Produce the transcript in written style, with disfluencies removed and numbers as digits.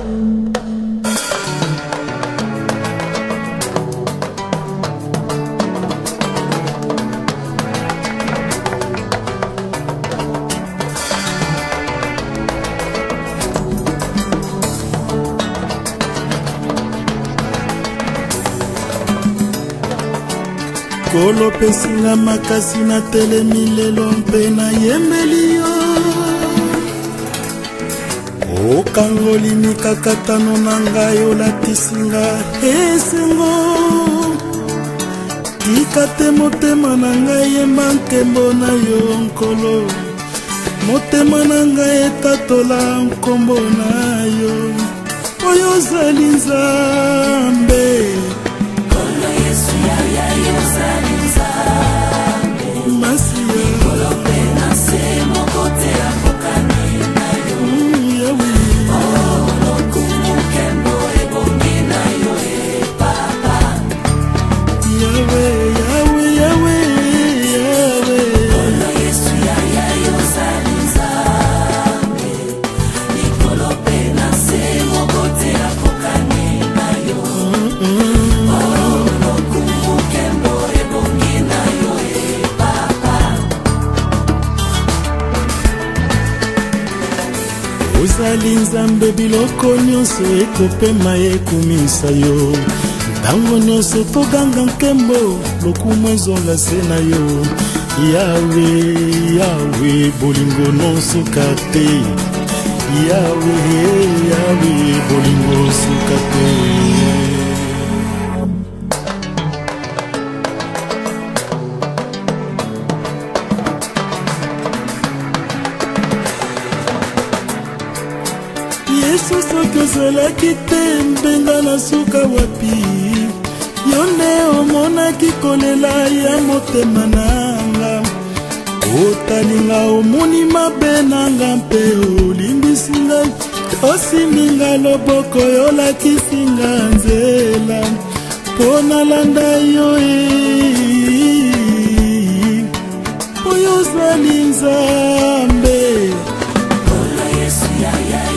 Kolo pesinga makasi na telemi lelo mpe na yembeli yo. Okangoli mikakatano na ngai olatisinga esengo. Tika te motema na ngai yemba nkembo na yo nkolo. Motema na ngai etatola nkombo na yo. Oyo ozali Nzambe. Ozali Nzambe biloko nyonso ekopema ekumisa yo. Ntango nyonso toganga nkembo lokumu ezonga se na yo. Yawe, Yawe bolingo nonsuka te. Yawe, Yawe bolingo suka te. Yesu soki ozalaki te mbenga na suka wapi. Yo nde omonaki kolela ya motema nanga. Otalinga omoni mabe nanga mpe olimbisi ngai. Osiminga loboko yolakisinga nzela mpo nalanda yo. Oyo ozali Nzambe. Yesu ya